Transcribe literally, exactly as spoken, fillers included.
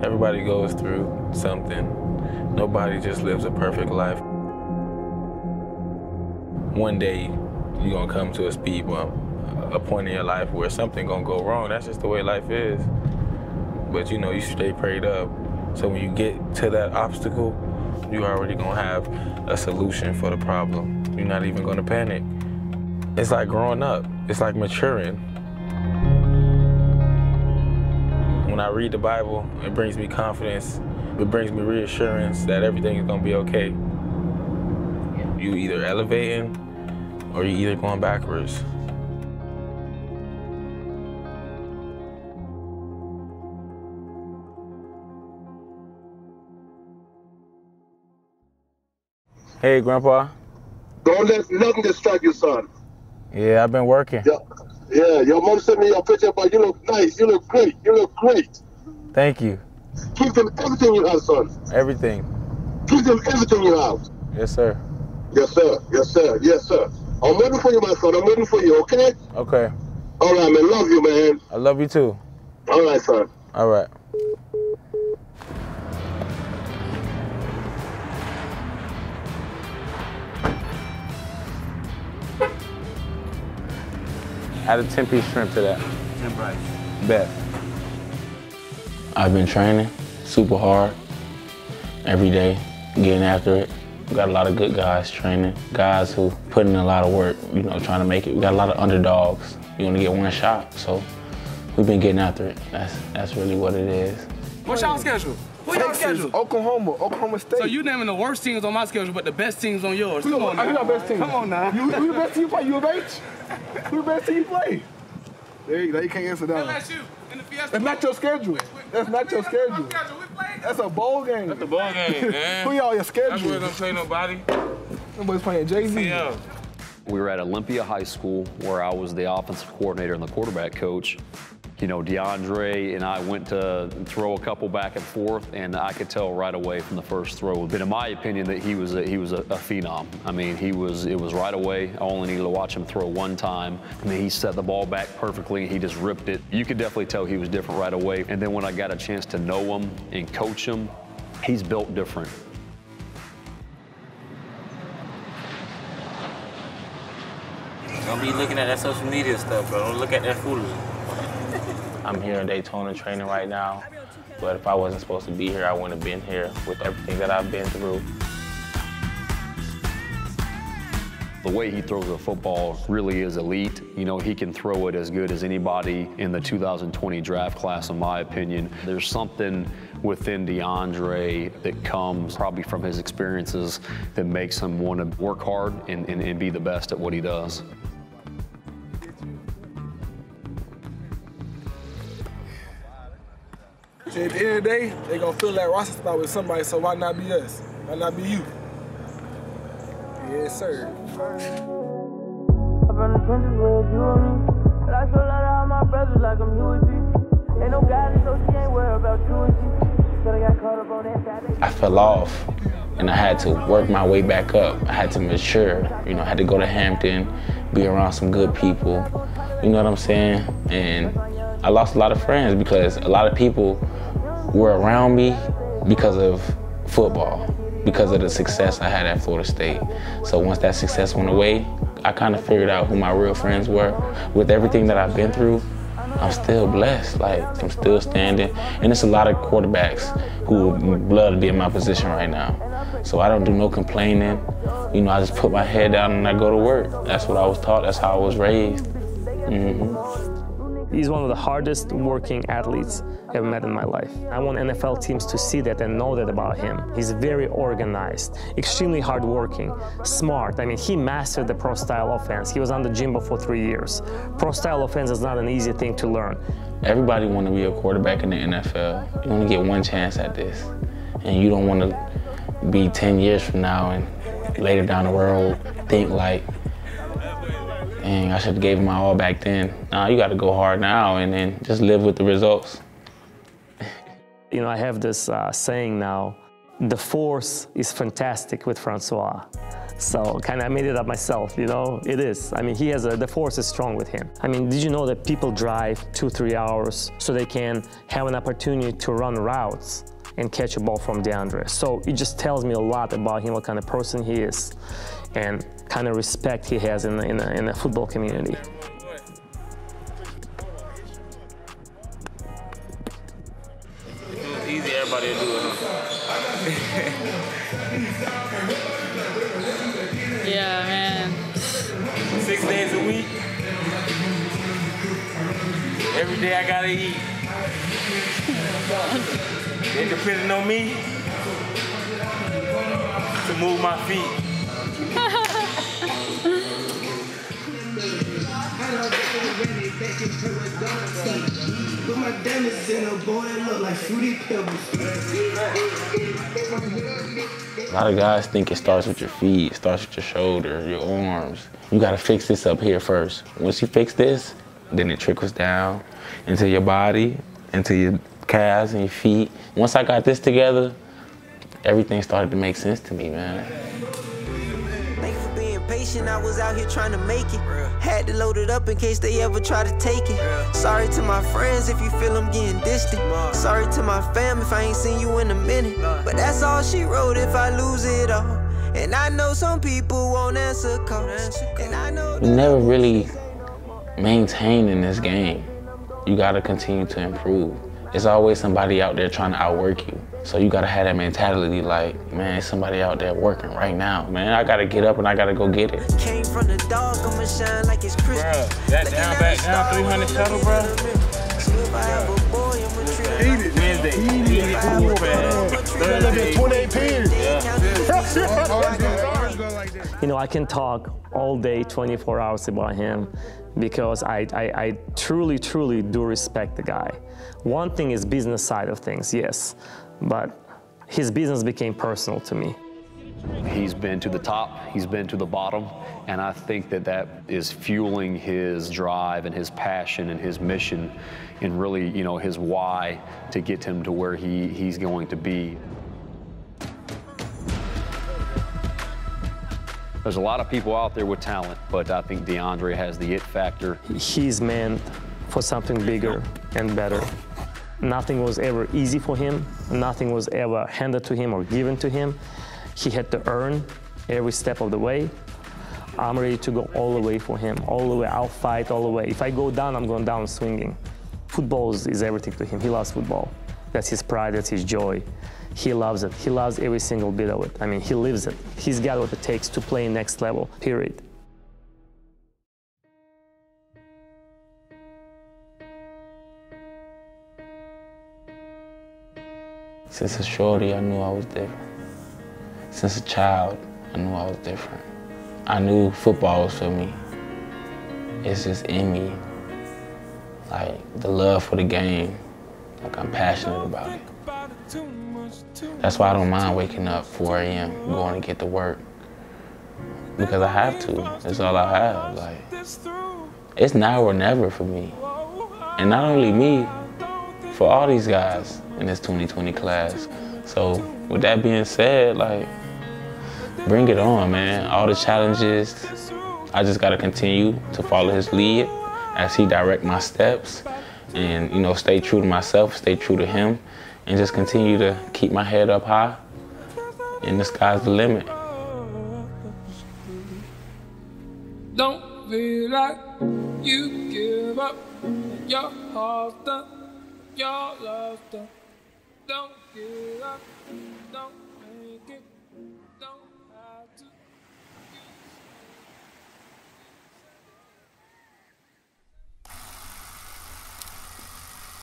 Everybody goes through something. Nobody just lives a perfect life. One day, you're gonna come to a speed bump, a point in your life where something gonna go wrong. That's just the way life is. But you know, you stay prayed up. So when you get to that obstacle, you already gonna have a solution for the problem. You're not even gonna panic. It's like growing up. It's like maturing. When I read the Bible, it brings me confidence. It brings me reassurance that everything is gonna be okay. You either elevating or you either going backwards. Hey, Grandpa. Don't let nothing distract you, son. Yeah, I've been working. Yeah, yeah. Your mom sent me your picture, but you look nice. You look great. You look great. Thank you. Give them everything you have, son. Everything. Give them everything you have. Yes, sir. Yes, sir. Yes, sir. Yes, sir. I'm waiting for you, my son. I'm waiting for you, okay? Okay. All right, man. Love you, man. I love you, too. All right, son. All right. Add a ten-piece shrimp to that. ten rice. Bet. I've been training super hard every day, getting after it. We got a lot of good guys training, guys who put in a lot of work, you know, trying to make it. We got a lot of underdogs. You only get one shot, so we've been getting after it. That's that's really what it is. What's y'all schedule? What's y'all schedule? Oklahoma, Oklahoma State. So you naming the worst teams on my schedule, but the best teams on yours. Who Come on Who now. your best team? Come on now. You, who the best team you play? U of H? Who the best team you play? There you go. You can't answer that. L S U in the Fiesta. That's not your schedule. That's not your schedule. That's a bowl game. That's the ball game, man. Who y'all your schedule? That's where don't play nobody. Nobody's playing Jay-Z. Yeah. We were at Olympia High School where I was the offensive coordinator and the quarterback coach. You know, DeAndre and I went to throw a couple back and forth, and I could tell right away from the first throw, but in my opinion, that he was a, he was a, a phenom. I mean, he was it was right away. I only needed to watch him throw one time. I mean, he set the ball back perfectly. He just ripped it. You could definitely tell he was different right away. And then when I got a chance to know him and coach him, he's built different. Don't be looking at that social media stuff, bro. Don't look at that foolery. I'm here in Daytona training right now, but if I wasn't supposed to be here, I wouldn't have been here with everything that I've been through. The way he throws a football really is elite. You know, he can throw it as good as anybody in the two thousand twenty draft class, in my opinion. There's something within DeAndre that comes probably from his experiences that makes him want to work hard and, and, and be the best at what he does. At the end of the day, they gonna fill that roster spot with somebody, so why not be us? Why not be you? Yes, sir. I'm from the trenches where it's you and me. But I show a lot of all my brothers like I'm Huey P. Ain't no guidance, so she ain't worried about you and she. But I got caught up on that side. I fell off, and I had to work my way back up. I had to mature. You know, I had to go to Hampton, be around some good people. You know what I'm saying? And I lost a lot of friends because a lot of people were around me because of football, because of the success I had at Florida State. So once that success went away, I kind of figured out who my real friends were. With everything that I've been through, I'm still blessed. Like, I'm still standing. And it's a lot of quarterbacks who would love to be in my position right now. So I don't do no complaining. You know, I just put my head down and I go to work. That's what I was taught. That's how I was raised. Mm-hmm. He's one of the hardest working athletes I've ever met in my life. I want N F L teams to see that and know that about him. He's very organized, extremely hardworking, smart. I mean, he mastered the pro-style offense. He was on the Jimbo for three years. Pro-style offense is not an easy thing to learn. Everybody want to be a quarterback in the N F L. You only get one chance at this. And you don't want to be ten years from now and later down the road think like, dang, I should have gave him my all back then. Nah, you got to go hard now and then just live with the results. You know, I have this uh, saying now, the force is fantastic with Francois. So kind of I made it up myself, you know, it is. I mean, he has a, the force is strong with him. I mean, did you know that people drive two, three hours so they can have an opportunity to run routes and catch a ball from DeAndre? So it just tells me a lot about him, what kind of person he is, and kind of respect he has in the, in the, in the football community. It's easy, everybody to do it, huh? Yeah, man. Six days a week. Every day I gotta eat. They depending on me to move my feet. Put my diamonds in a boy that look like fruity pebbles. A lot of guys think it starts with your feet, it starts with your shoulders, your arms. You gotta fix this up here first. Once you fix this, then it trickles down into your body, into your calves and your feet. Once I got this together, everything started to make sense to me, man. Thanks for being patient, I was out here trying to make it. Had to load it up in case they ever try to take it. Sorry to my friends if you feel I'm getting distant. Sorry to my fam if I ain't seen you in a minute. But that's all she wrote if I lose it all. And I know some people won't answer calls. And I know You never really maintain in this game. You gotta continue to improve. There's always somebody out there trying to outwork you. So you gotta have that mentality like, man, there's somebody out there working right now. Man, I gotta get up and I gotta go get it. Came from the dark, I'ma shine like it's Christmas. Bruh, that down back down three hundred shuttle, bruh. Eat it. Wednesday. Eat it. Thursday. twenty-eight pairs. You know, I can talk all day, twenty-four hours about him because I, I, I truly, truly do respect the guy. One thing is business side of things, yes, but his business became personal to me. He's been to the top, he's been to the bottom, and I think that that is fueling his drive and his passion and his mission and really, you know, his why to get him to where he, he's going to be. There's a lot of people out there with talent, but I think DeAndre has the it factor. He's meant for something bigger and better. Nothing was ever easy for him. Nothing was ever handed to him or given to him. He had to earn every step of the way. I'm ready to go all the way for him, all the way. I'll fight all the way. If I go down, I'm going down swinging. Football is, is everything to him. He loves football. That's his pride, that's his joy. He loves it. He loves every single bit of it. I mean, he lives it. He's got what it takes to play next level, period. Since a shorty, I knew I was different. Since a child, I knew I was different. I knew football was for me. It's just in me. Like, the love for the game. Like, I'm passionate about it. That's why I don't mind waking up four A M, going to get to work. Because I have to. That's all I have. Like, it's now or never for me. And not only me, for all these guys in this twenty twenty class. So with that being said, like, bring it on, man. All the challenges, I just gotta continue to follow his lead as he direct my steps and, you know, stay true to myself, stay true to him, and just continue to keep my head up high, and the sky's the limit. Don't feel like you give up, your heart's done, your love's done. Don't give up, don't